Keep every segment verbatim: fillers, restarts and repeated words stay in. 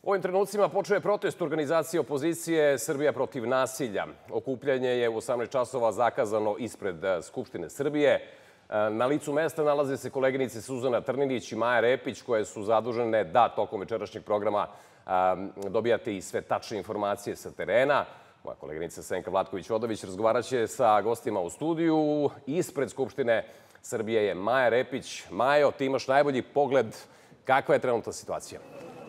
U ovim trenucima počeo je protest organizacije opozicije Srbija protiv nasilja. Okupljanje je u osamnaest časova zakazano ispred Skupštine Srbije. Na licu mesta nalaze se koleginice Suzana Trninić i Maja Repić, koje su zadužene da tokom večerašnjeg programa dobijate i sve tačne informacije sa terena. Moja koleginica Senka Vlatković-Vodović razgovaraće sa gostima u studiju. Ispred Skupštine Srbije je Maja Repić. Majo, ti imaš najbolji pogled. Kakva je trenutna situacija?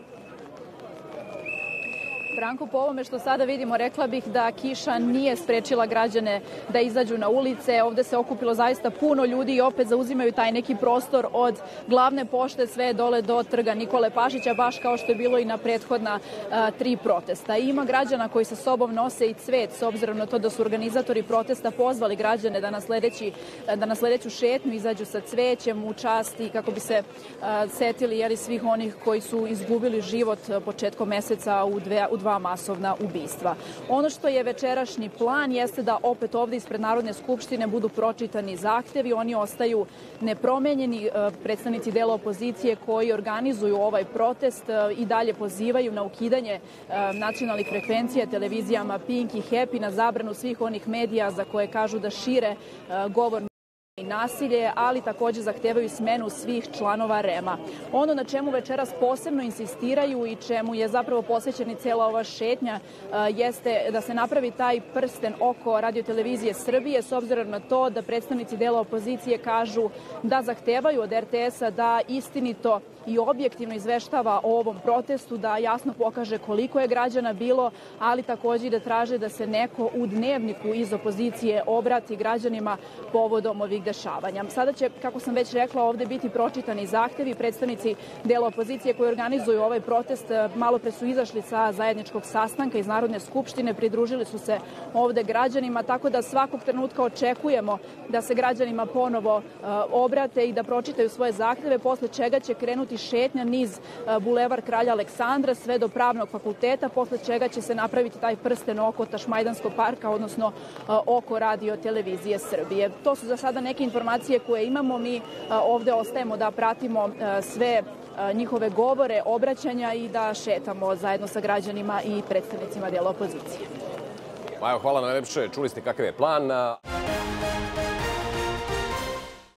Branko, po ovome što sada vidimo, rekla bih da kiša nije sprečila građane da izađu na ulice. Ovde se okupilo zaista puno ljudi i opet zauzimaju taj neki prostor od glavne pošte sve dole do trga Nikole Pašića, baš kao što je bilo i na prethodna a, tri protesta. I ima građana koji sa sobom nose i cvet, s obzirom na to da su organizatori protesta pozvali građane da na, sledeći, da na sledeću šetnju izađu sa cvećem u čast i kako bi se a, setili jeli, svih onih koji su izgubili život početkom meseca u dve, u dva masovna ubistva. Ono što je večerašnji plan jeste da opet ovde ispred Narodne skupštine budu pročitani zahtevi. Oni ostaju nepromenjeni. Predstavnici dela opozicije koji organizuju ovaj protest i dalje pozivaju na ukidanje nacionalnih frekvencija televizijama Pink i Happy, na zabranu svih onih medija za koje kažu da šire govor i nasilje, ali takođe zahtevaju smenu svih članova REM-a. Ono na čemu večeras posebno insistiraju i čemu je zapravo posvećena cela ova šetnja jeste da se napravi taj prsten oko radiotelevizije Srbije, s obzirom na to da predstavnici dela opozicije kažu da zahtevaju od er te esa da istinito i objektivno izveštava o ovom protestu, da jasno pokaže koliko je građana bilo, ali takođe i da traže da se neko u dnevniku iz opozicije obrati građanima povodom ovih dešavanja. Sada će, kako sam već rekla, ovde biti pročitani zahtevi. Predstavnici dela opozicije koji organizuju ovaj protest malo pre su izašli sa zajedničkog sastanka iz Narodne skupštine, pridružili su se ovde građanima, tako da svakog trenutka očekujemo da se građanima ponovo uh, obrate i da pročitaju svoje zahteve, posle čega će krenuti šetnja niz Bulevar Kralja Aleksandra sve do Pravnog fakulteta, posle čega će se napraviti taj prsten oko Tašmajdanskog parka, odnosno oko radiotelevizije Srbije. To su za sada neke informacije koje imamo. Mi ovde ostajemo da pratimo sve njihove govore, obraćanja i da šetamo zajedno sa građanima i predstavnicima dela opozicije. Majo, hvala najlepše. Čuli ste kakav je plan.